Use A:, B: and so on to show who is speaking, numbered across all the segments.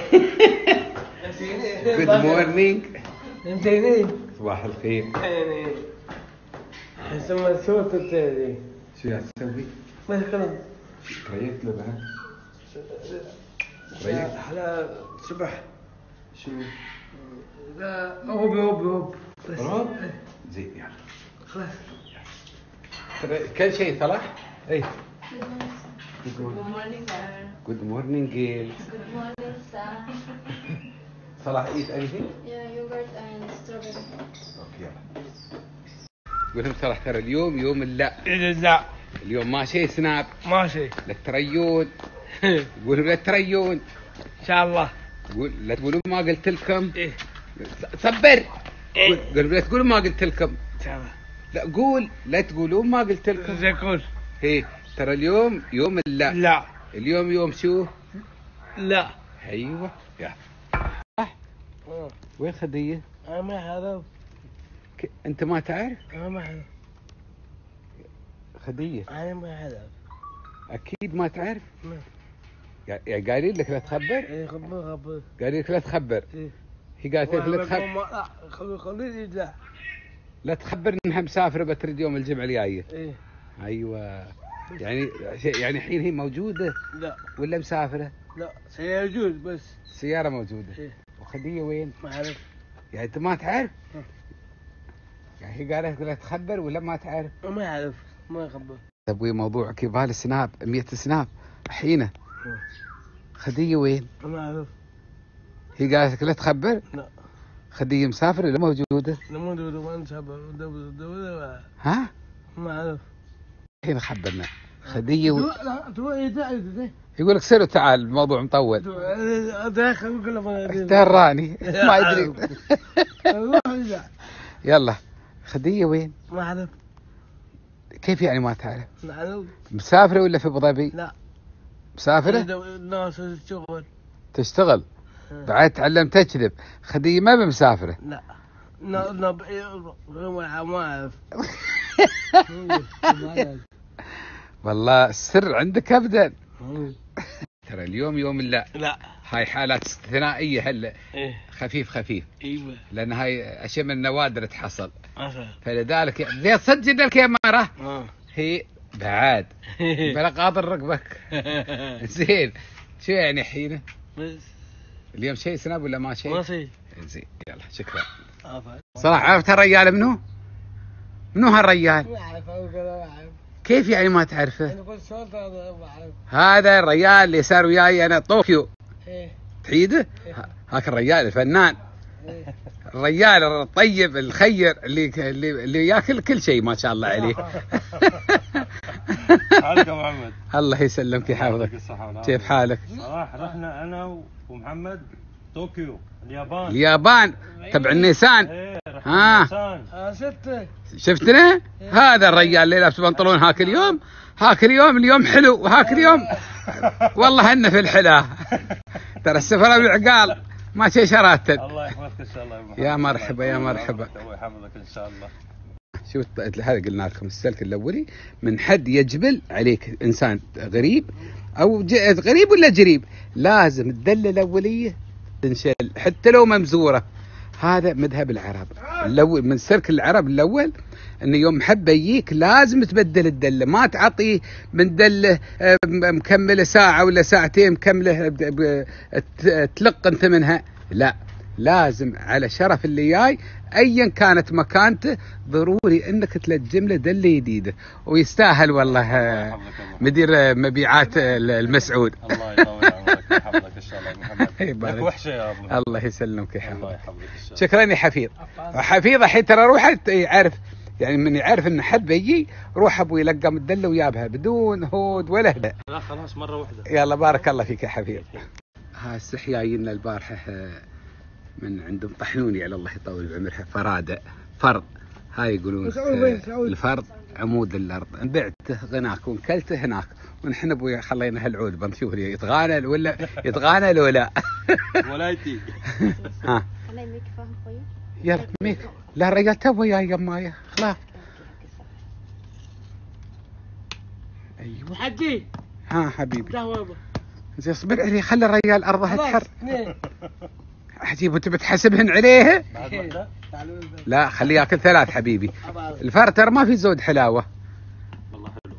A: جود مورنينج.
B: انتيني
A: صباح الخير.
B: يعني اسمه صوت التالي
A: شو قاعد تسوي؟
B: ما خلص
A: تريقت له بعد؟ تريقت؟
B: على صبح
A: شو؟
B: لا هوب بس
A: روب؟ زين يلا
B: خلاص.
A: ترى كل شيء صلاح؟ اي.
C: Good morning, sir.
A: جود مورنينج جيل.
C: Good morning, sir.
A: صلاح ايت اني؟
C: Yeah, yogurt and strawberry.
A: اوكي يلا. قول لهم صلاح ترى اليوم يوم اللا.
B: لا
A: اليوم ماشي سناب.
B: ماشي
A: لا تريون. قولوا لا تريون.
B: ان شاء الله.
A: قول لا تقولون ما قلت لكم.
B: ايه
A: صبر.
B: إيه.
A: قول لا تقولون ما قلت لكم.
B: ان شاء الله.
A: لا قول لا تقولون ما قلت لكم.
B: زكول
A: هي ترى اليوم يوم اللا.
B: لا
A: اليوم يوم شو؟
B: لا
A: ايوه يا صح. وين خديه؟
B: انا ما اعرف.
A: انت ما تعرف؟
B: انا ما اعرف.
A: خديه
B: انا ما اعرف.
A: اكيد ما تعرف.
B: ما.
A: يعني قايلين لك لا تخبر.
B: ايه خبر
A: قايلين لك لا تخبر.
B: ايه
A: هي قالت لك لا تخبر.
B: لا خليني لا.
A: لا تخبر انها مسافره بتريد يوم الجمعه الجايه.
B: ايه
A: ايوه يعني الحين هي موجوده
B: لا
A: ولا مسافره؟
B: لا سيجوز بس.
A: السياره موجوده.
B: ايه
A: وخديه وين؟
B: ما اعرف.
A: يعني انت ما تعرف؟ يعني هي قالت لا تخبر ولا ما تعرف؟
B: ما اعرف ما خبر.
A: ابوي موضوعك يبغى سناب 100 سناب حينه. خديه وين؟
B: ما اعرف.
A: هي قالت لك لا تخبر؟
B: لا
A: خديه مسافره ولا موجوده؟
B: لما ما نسافر
A: ها؟
B: ما اعرف.
A: الحين خبرنا خديه
B: لا تروح
A: يقول لك سير تعال الموضوع مطول.
B: داخل كل ما
A: تهراني ما يدري. يلا خديه وين؟
B: ما اعرف.
A: كيف يعني ما تعرف؟
B: ما اعرف.
A: مسافره ولا في ابو ظبي؟
B: لا
A: مسافره؟
B: الناس الشغل.
A: تشتغل بعد تعلم تكذب. خديه ما بمسافره.
B: لا ما اعرف.
A: والله السر عندك ابدا. ترى اليوم يوم لا هاي حالات استثنائيه هلا.
B: ايه
A: خفيف
B: ايوه
A: لان هاي اشياء من النوادر تحصل.
B: مثلا
A: فلذلك ليه تصدق الكاميرا هي بعد بلا قاطر ركبك. زين شو يعني حينه؟
B: بس
A: اليوم شيء سناب ولا ما شيء؟
B: ما شيء.
A: زين يلا شكرا.
B: عفوا.
A: صراحة عرفت الرجال منو؟ منو هالرجال؟
B: ما اعرف ما اعرف.
A: كيف يعني ما تعرفه؟
B: انا قلت شلون ما اعرف.
A: هذا الرجال اللي صار وياي انا طوكيو.
B: ايه
A: تحيده؟ هاك الرجال الفنان.
B: ايه
A: الرجال الطيب الخير اللي ياكل كل شيء ما شاء الله عليه.
D: حالك يا محمد؟
A: الله يسلمك يحفظك. كيف حالك؟
D: صراحة رحنا انا ومحمد طوكيو
A: اليابان تبع النيسان.
D: ايه
A: ها
B: شفته.
A: شفتنا؟ هذا الرجال اللي لابس بنطلون هاك اليوم. اليوم حلو وهاك اليوم والله هن في الحلا. ترى السفرة بالعقال ما شي شراتن.
D: الله يحفظك ان شاء الله يا محمد.
A: يا مرحبا يا مرحبا.
D: الله يحفظك ان شاء الله.
A: شوف هذا قلنا لكم السلك الاولي من حد يجبل عليك انسان غريب او غريب ولا جريب لازم الدله الاوليه تنشل حتى لو ممزوره. هذا مذهب العرب الاول من سلك العرب الاول ان يوم محبه يجيك لازم تبدل الدله ما تعطيه من دله مكمله ساعه ولا ساعتين مكمله تلق انت منها. لا لازم على شرف اللي جاي ايا كانت مكانته ضروري انك تلجم له دله جديده ويستاهل والله. مدير مبيعات المسعود.
D: الله يطول عمرك ويحفظك ان شاء الله يا محمد. لك وحشه يا ابو.
A: الله يسلمك يا
D: الله
A: حبيبي.
D: يحفظك ان شاء الله.
A: شكرا يا حفيظ. حفيظ الحين ترى روح يعرف يعني من يعرف ان حد يجي روح ابوي يلقم الدله ويابها بدون هود ولا هدا.
D: لا خلاص مره واحده.
A: يلا بارك الله فيك يا حفيظ. ها استحياينا البارحه من عندهم طحنوني على الله يطول بعمرها فرادة فرض. هاي يقولون الفرض عمود الارض. بعته غناك وانكلته هناك ونحن ابويا خلينا هالعود بنشوف يتغانى ولا يتغانى ولا
D: ولايتي.
A: ها
C: خلي ميك فاهم كويس.
A: يلا ميك. لا الرجال تو وياي يمايا خلاص. ايوه
B: حجي
A: ها حبيبي
B: قهوه.
A: زين اصبر عليه، خلي الرجال ارضها
B: خلاص
A: تحر.
B: 2.
A: عجيب وانت بتحسبهن عليه؟
D: بعد واحدة؟
B: تعالوا لنا.
A: لا خليه ياكل 3 حبيبي.
B: أبعد.
A: الفرتر ما في زود حلاوه.
D: والله حلو.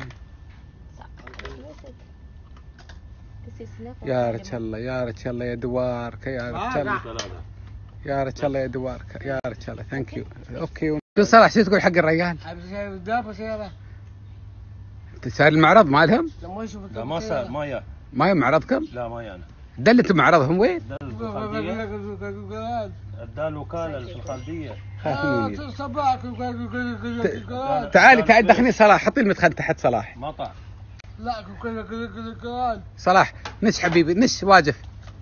A: يا رجال الله يا رجال الله يا دوارك يا رجال الله
D: 3.
A: يا رجال الله يا دوارك يا رجال الله. ثانك يو. اوكي شو صلاح شو تقول حق الرجال؟
B: حبيبي شايف قدام سيارة.
A: سائر المعرض مالهم؟
B: لما يشوف
D: لا ما سأل ما يا.
A: ما يوم معرضكم؟
D: لا ما يانا.
A: دلتوا معرضهم وين؟
D: دل في الخالدية. ادال وكالة في الخالدية.
A: خافين.
B: صباحك.
A: تعالي تعال دخلني صلاح، حطي المدخل تحت صلاح.
D: مطع.
B: لا كل
A: صلاح نش حبيبي نش واقف.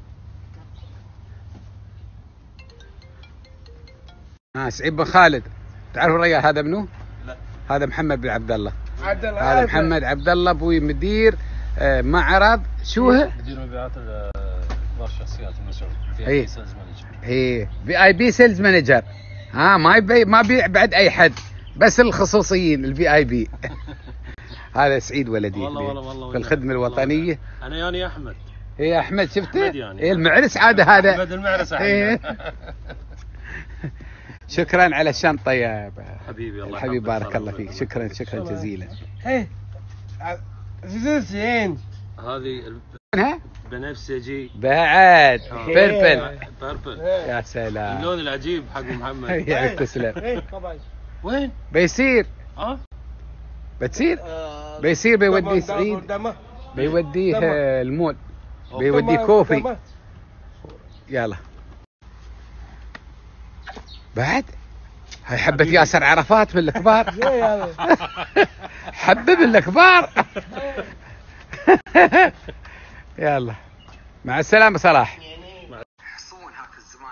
A: سعيد بن خالد. تعرفوا الرجال هذا منو؟
D: لا.
A: هذا محمد بن عبد الله.
B: عبد الله.
A: هذا محمد عبد الله ابوي مدير معرض شو هو؟
D: مدير مبيعات كبار الشخصيات المسعود.
A: إيه.
D: سيلز مانجر.
A: هي VIP سيلز مانجر. ما يبيع بعد اي حد، بس الخصوصيين الVIP. هذا سعيد ولدي
D: والله
A: في الخدمة الوطنية.
D: انا ياني احمد.
A: هي احمد شفته؟
D: أحمد يعني.
A: إيه المعرس عاده هذا.
D: احمد المعرس
A: إيه. شكرا على الشنطة يا
D: حبيبي الله
A: حبيبي
D: يحفظك.
A: بارك الله فيك. شكرا جزيلا.
B: ايه زين.
D: هذه
A: ها؟
D: بنفسجي
A: بعد بيربل.
D: بيربل.
A: يا سلام.
D: اللون العجيب حق محمد.
A: يا تسلم.
B: ايه طبعا.
D: وين؟
A: بيصير
D: ها؟
A: بتصير بيصير بيوديه سعيد، بيوديه المول، بيوديه كوفي. يلا بعد هاي حبة ياسر عرفات من الكبار. حبة من الكبار. يلا مع السلامة صلاح. يحصون هاك الزمان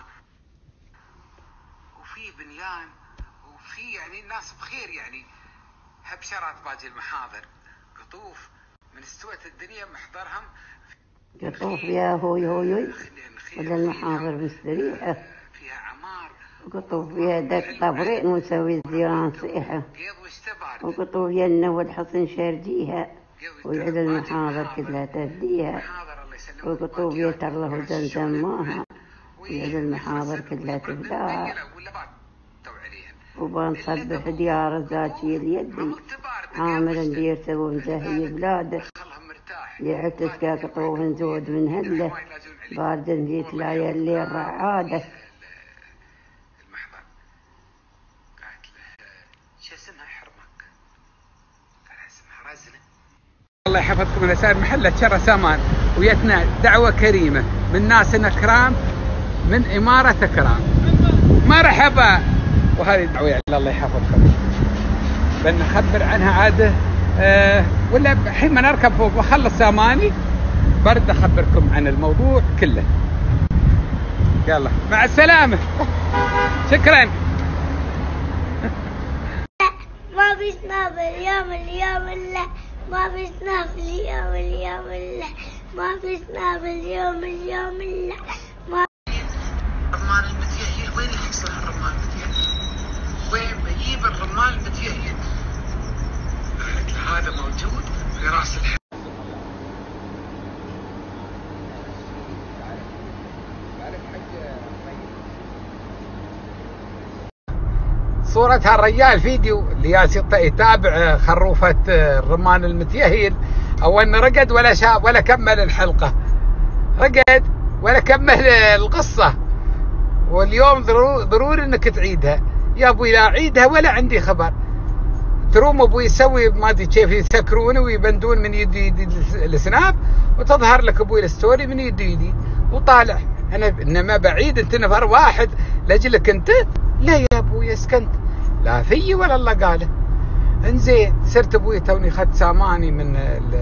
A: وفي بنيان وفي يعني الناس بخير، يعني هبشرات باجي المحاضر قطوف من استوت الدنيا محضرهم.
E: قطوف يا هوي ولا المحاضر مستريحة.
A: فيها عمار
E: وقطوف فيها دك طبرين وسوي زيران صيحة.
A: قيض واشتبار.
E: وقطوف ينا والحصن شرديها ويعد المحاضر كلها ترديها. وقطوف يتر له زمزم ماها ويعد المحاضر كلها تبداها. وبنصبح ديار الزاكي اليدي عامل ديرته ومزهي بلاده. يعتس كقطوف نزود من هله بارد نجيت لا الليل رعاده. الله يحفظكم من سائر محلة شر سامان. ويتنا دعوة كريمة من ناس كرام من إمارة كرام. مرحبا. وهذه دعوة يعني الله يحفظكم. بنخبر عنها عاده ولا الحين ما نركب فوق وخلص ساماني برد اخبركم عن الموضوع كله. يلا مع السلامة. شكرا.
F: ما في سناب اليوم الله. ما في سناب اليوم الله. ما في سناب اليوم الله.
A: الرمان المتيهل وين يحصل الرمان المتيهل؟ وين بجيب الرمان المتيهل؟ قالت له هذا موجود في راس الحي. صورة هالرجال فيديو اللي جالس يتابع خروفة الرمان المتيهل. او انه رقد ولا شاف ولا كمل الحلقة، رقد ولا كمل القصة. واليوم ضروري انك تعيدها يا ابوي. لا اعيدها ولا عندي خبر. تروم ابوي يسوي ما ادري كيف يسكرونه ويبندون من يدي السناب وتظهر لك ابوي الستوري من يدي وطالع. انا انما بعيد انت نفر واحد لاجلك انت. لا يا ابوي اسكنت لا في ولا الله قاله. انزين صرت ابوي توني اخذت ساماني من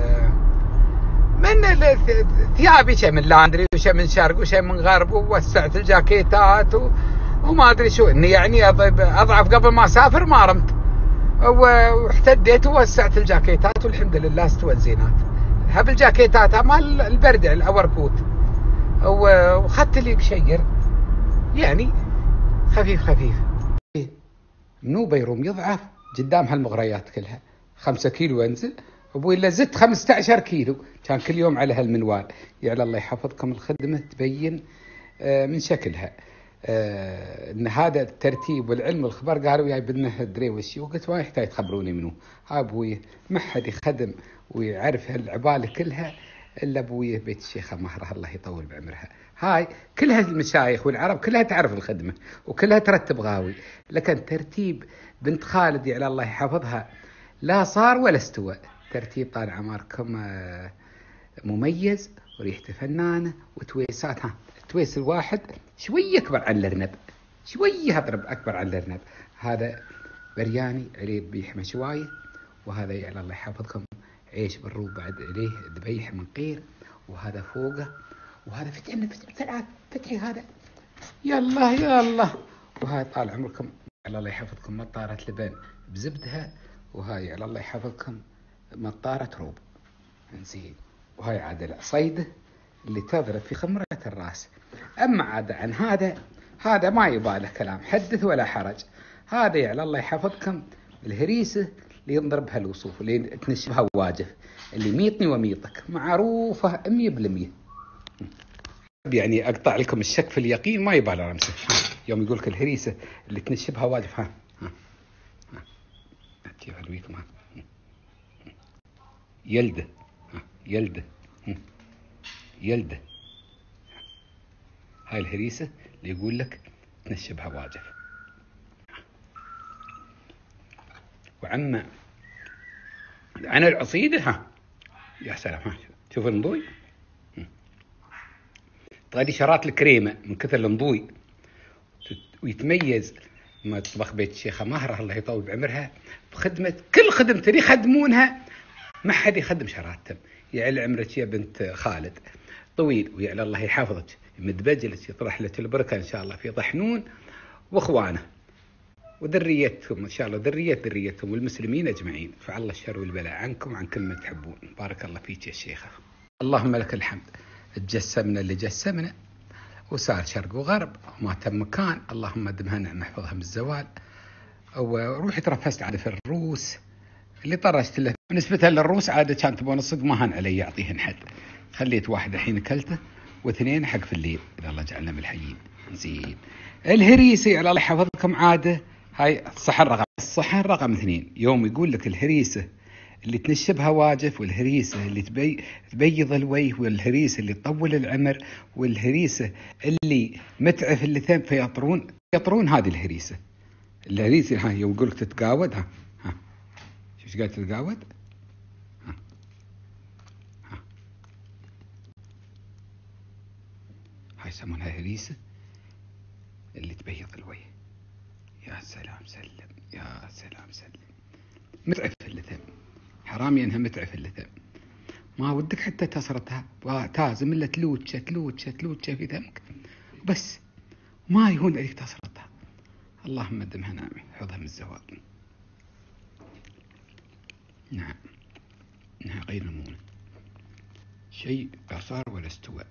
A: ثيابي، شيء من لاندري وشيء من شرق وشيء من غرب، ووسعت الجاكيتات وما ادري شو اني يعني اضعف قبل ما اسافر ما رمت واحتديت ووسعت الجاكيتات والحمد لله استوت زينات. هب الجاكيتات مال البرد الاوركوت وخدت لي بشير يعني خفيف. منو بيروم يضعف قدام هالمغريات كلها. 5 كيلو انزل
E: ابوي الا زدت 15 كيلو، كان كل يوم على هالمنوال. يعني الله يحفظكم الخدمه تبين من شكلها ان هذا الترتيب والعلم والخبر. قالوا يا بدنا دري وشي، وقلت ما يحتاج تخبروني منه. ابوي ما حد يخدم ويعرف هالعباله كلها الا ابوي بيت الشيخه مهره الله يطول بعمرها. هاي كلها المشايخ والعرب كلها تعرف الخدمه وكلها ترتب غاوي، لكن ترتيب بنت خالد يعني الله يحفظها لا صار ولا استوى. ترتيب طال عمركم مميز وريحته فنانه وتويسات. التويس الواحد شويه اكبر عن الارنب، شويه اضرب اكبر عن الارنب. هذا برياني عليه ذبيح مشوايه، وهذا يعني الله يحفظكم عيش بالروب بعد عليه ذبيح من قير، وهذا فوقه، وهذا فتحي هذا يلا يلا. وهاي طال عمركم على الله يحفظكم مطارة لبن بزبدها، وهاي على الله يحفظكم مطارة روب زين. وهاي عاد العصيدة اللي تضرب في خمرة الراس. أما عاد عن هذا ما يباله كلام، حدث ولا حرج. هذا يعني الله يحفظكم الهريسة اللي ينضربها الوصوف، اللي تنشبها واجف، اللي ميطني وميطك معروفة 100%. يعني أقطع لكم الشك في اليقين، ما يباله رمسه. يوم يقول لك الهريسة اللي تنشبها واجف، ها أدويكم يلده يلده. هاي الهريسة اللي يقول لك تنشبها واجف. وعما عن العصيدة يا سلام، شوف النضوي تغدي شرات الكريمة من كثر النضوي، ويتميز ما تطبخ بيت الشيخة مهرة الله يطول بعمرها بخدمة كل خدمة اللي يخدمونها. ما حد يخدم شراتهم. يعني عمرك يا بنت خالد طويل، ويعني الله يحفظك مدبجلك يطرح لك البركة إن شاء الله في طحنون وإخوانه وذريتهم إن شاء الله، ذريتهم والمسلمين أجمعين. فعل الشر والبلاء عنكم وعن كل ما تحبون. بارك الله فيك يا شيخة. اللهم لك الحمد. تجسمنا اللي جسمنا وصار شرق وغرب وما تم مكان. اللهم دمها نعم احفظها من الزوال. وروحي ترفست عاد في الروس اللي طرشت له. بالنسبة للروس عادة كانت تبون الصدق ما هن علي يعطيهن حد. خليت واحد الحين اكلته واثنين حق في الليل إذا الله جعلنا من الحيين. زين. الهريسة على الله يحفظكم عادة هاي الصحن رقم 2. يوم يقول لك الهريسة اللي تنشبها واجف، والهريسة اللي تبيض الوجه، والهريسة اللي تطول العمر، والهريسة اللي متعف اللثام فيطرون هذه الهريسة. هاي يوم يقول لك تتقاود شو قاعد تتقاود؟ هاي يسمونها هريسة اللي تبيض الوجه. يا سلام سلم، يا سلام سلم. متعف اللثام، حرامي انها متعف اللثام. ما ودك حتى تصرتها تازم الا تلوتشه في دمك بس، ما يهون عليك تصرتها. اللهم دمها ناعمة حفظها من الزوال. نعم انها غير ممونة، شيء لا صار ولا استوى.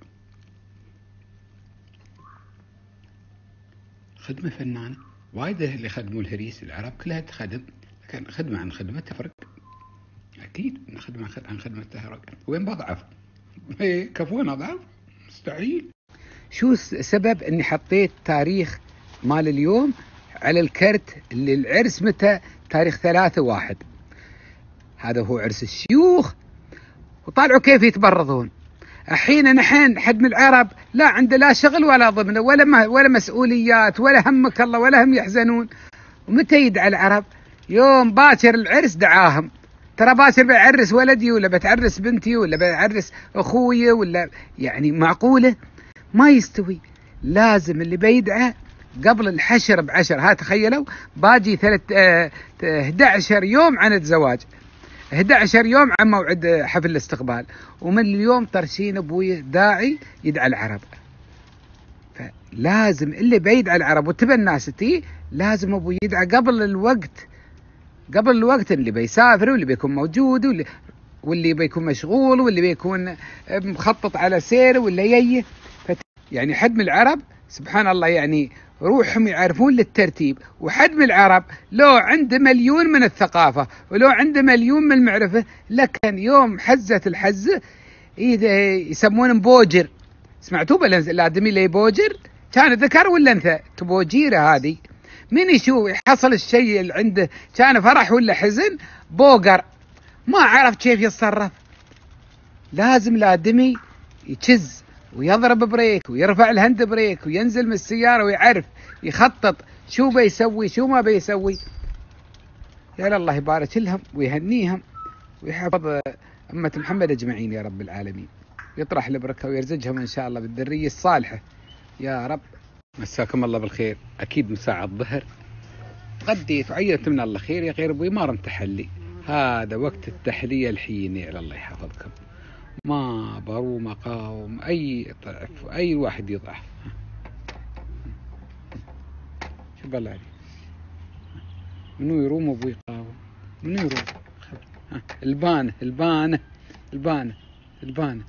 E: خدمة فنانة. وايد اللي يخدموا الهريس العرب كلها تخدم، لكن خدمة عن خدمة تفرق أكيد. خدمة عن خدمة تفرق. وين بضعف؟ كفون أضعف؟ مستحيل. شو السبب إني حطيت تاريخ مال اليوم على الكرت اللي العرس متى؟ تاريخ 3/1. هذا هو عرس الشيوخ، وطالعوا كيف يتبرضون. الحين نحن حد من العرب لا عنده لا شغل ولا ضمنه ولا مسؤوليات ولا همك الله ولا هم يحزنون. ومتى يدعى العرب؟ يوم باكر العرس دعاهم. ترى باكر بعرس ولدي ولا بتعرس بنتي ولا بعرس اخوي ولا يعني معقولة؟ ما يستوي. لازم اللي بيدعى قبل الحشر ب10. ها تخيلوا باجي 11 يوم عن الزواج، 11 يوم عن موعد حفل الاستقبال، ومن اليوم ترشين ابوي داعي يدعى العرب. فلازم اللي بيدعى العرب وتبى الناس لازم ابوي يدعى قبل الوقت اللي بيسافر واللي بيكون موجود واللي بيكون مشغول واللي بيكون مخطط على سير ولا يعني حد من العرب سبحان الله يعني روحهم يعرفون للترتيب. وحد من العرب لو عنده مليون من الثقافة ولو عنده مليون من المعرفة، لكن يوم حزت الحزة يسمونه بوجر. سمعتوا بالادمي اللي بوجر؟ كان ذكر ولا انثى؟ تبوجيره هذه من يشوف يحصل الشيء اللي عنده، كان فرح ولا حزن، بوقر، ما عرف كيف يتصرف. لازم الادمي يشز ويضرب بريك ويرفع الهند بريك وينزل من السيارة ويعرف يخطط شو بيسوي شو ما بيسوي. يا الله يبارك لهم ويهنيهم ويحفظ أمة محمد أجمعين يا رب العالمين، يطرح البركة ويرزقهم إن شاء الله بالذرية الصالحة يا رب. مساكم الله بالخير. أكيد من ساعة الظهر غديت وعيت من الله خير يا غير أبوي، ما رم تحلي. هذا وقت التحلية الحين يا الله يحفظكم. ما بروم أقاوم أي ضعف وأي واحد يضعف. شو بالله عليك؟ منو يروم أبوي يقاوم؟ منو يروم؟ البانة البانة البانة البانة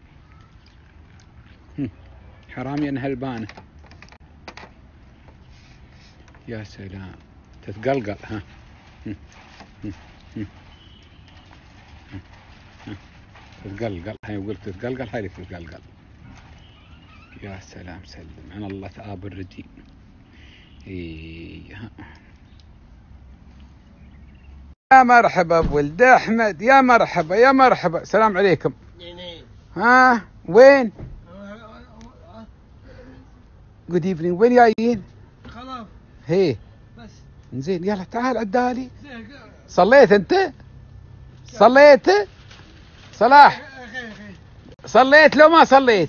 E: حرامي أنها البانة. يا سلام تتقلقل. ها تتقلقل. هاي قلت تتقلقل، هاي اللي تتقلقل. يا سلام سلم عن الله تآب الرجيم. يا مرحبا بولد احمد، يا مرحبا يا مرحبا. السلام عليكم. ها وين؟ جود ايفنينج. وين جايين؟
B: خلاص
E: هي
B: بس
E: زين يلا تعال عدالي. صليت انت؟ صليت؟ صلاح صليت لو ما صليت؟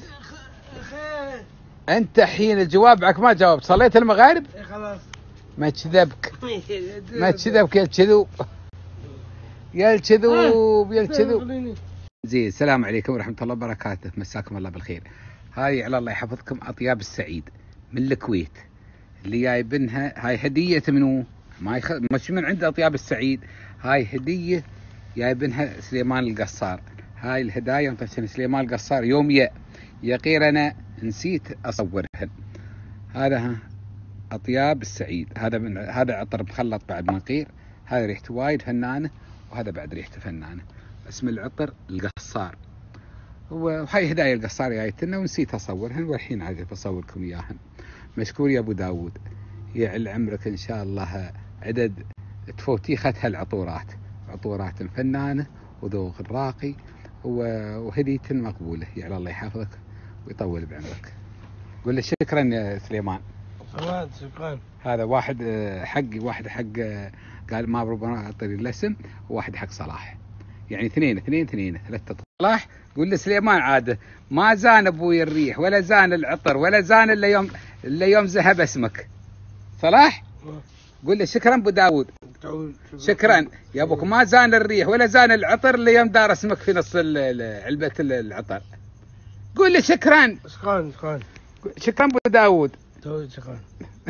E: انت حين الجواب معك ما جاوبت. صليت المغارب؟
B: خلاص
E: ما كذبك ما كذبك يا الكذوب يا الكذوب يا الكذوب. زين السلام عليكم ورحمة الله وبركاته. مساكم الله بالخير. هاي على الله يحفظكم أطياب السعيد من الكويت اللي جايبنها. هاي هدية منو؟ مش من عند أطياب السعيد، هاي هدية جايبنها سليمان القصار. هاي الهدايا انطتني سليمان القصار يوم يا غير أنا نسيت أصورهن. هذا أطياب السعيد. هذا عطر مخلط بعد منقير. هذا ريحته وايد فنانة وهذا بعد ريحته فنانة. اسم العطر القصار. وهاي هدايا القصار جايتنا ونسيت أصورهن والحين عاد بصوركم إياهن. مشكور يا أبو داود، يعل عمرك إن شاء الله عدد تفوتيخة هالعطورات. عطورات فنانة وذوق راقي وهدية مقبولة. يعلى الله يحفظك ويطول بعمرك. قول له شكرا يا سليمان.
B: شكرا.
E: هذا واحد حقي واحد حق قال ما ربنا اعطني الاسم، وواحد حق صلاح، يعني اثنين ثلاثة. صلاح قول لسليمان عاده ما زان ابوي الريح ولا زان العطر ولا زان الا يوم ذهب اسمك. صلاح قول له شكرا ابو داود. شكرا يا ابوك، ما زان الريح ولا زان العطر الا يوم دار اسمك في نص علبة العطر. قول له شكرا. شكرا ابو داود.
B: شكرا.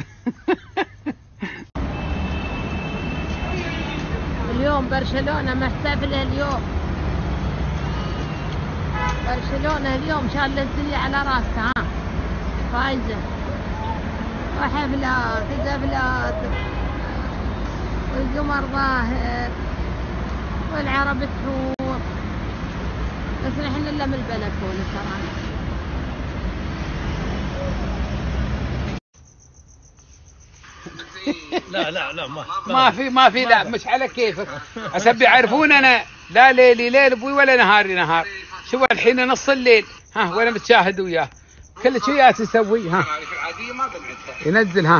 G: اليوم برشلونة محتفلة اليوم. برشلونة اليوم شال الدنيا على راسها. فايزة وحفلات والقمر ظاهر والعرب تحور، بس نحن الا من البلكونة ترى.
B: لا
E: ما في لا مش على كيفك. أسبي يعرفون أنا لا ليلي ليل أبوي ولا نهاري نهار. شو الحين نص الليل ها ولا متشاهد وياه كل شيء يسوي. ها ينزل ها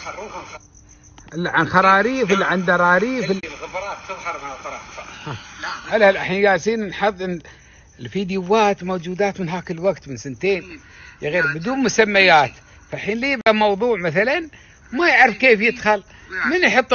E: عن خراريف اللي عن دراريف
A: الغبرات تظهر من الطرف.
E: هلا الحين جالسين نحط الفيديوهات موجودات من هاك الوقت من سنتين يا غير بدون مسميات. فالحين ليه موضوع مثلا ما يعرف كيف يدخل، من يحط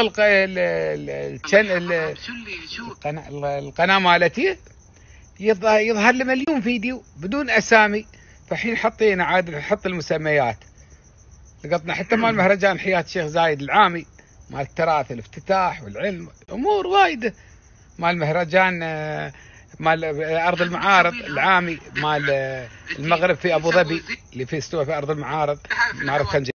E: القناة مالتي يظهر لي مليون فيديو بدون أسامي. فحين حطينا عاد نحط المسميات. لقطنا حتى مال مهرجان حياة الشيخ زايد العامي مال التراث الافتتاح والعلم أمور وايدة. مال مهرجان مال أرض المعارض العامي مال المغرب في أبو ظبي اللي في استوى في أرض المعارض. معرض كان